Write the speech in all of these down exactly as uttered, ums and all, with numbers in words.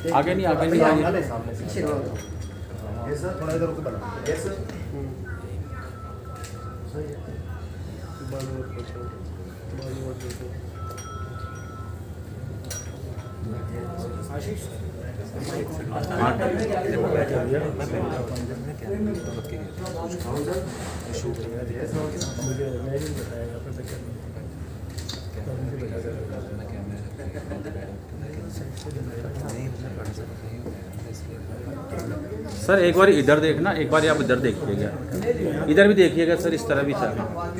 आगे नहीं आगे नहीं आगे सामने से ये सर थोड़ा इधर रुको बना ये सर सही है Bollywood photo Bollywood photo Ashish sir एक बार इधर देखना, एक बार आप इधर देखिएगा, इधर भी देखिएगा सर, इस तरह भी चल।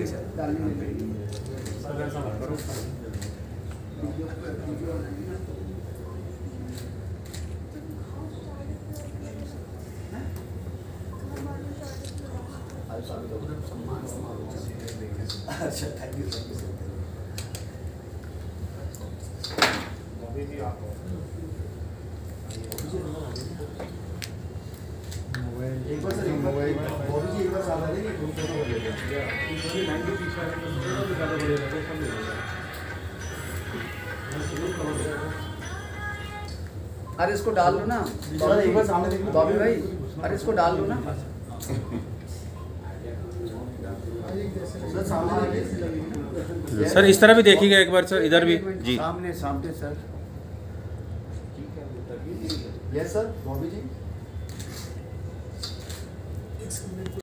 अच्छा थैंक यू सर। एक बार सर मोबाइल बॉबी जी एक बार साथ आ जाइए ग्रुप फोटो ले लेंगे ये लाइन के पीछे आके तो ज्यादा बढ़िया रहता है सब ले लेंगे। अरे इसको डाल लो ना सर एक बार सामने देखिए बॉबी भाई, अरे इसको डाल लो ना सर सामने देखिए सर इस तरह भी देखिएगा एक बार सर, इधर भी जी सामने सामने सर। यस सर बॉबी जी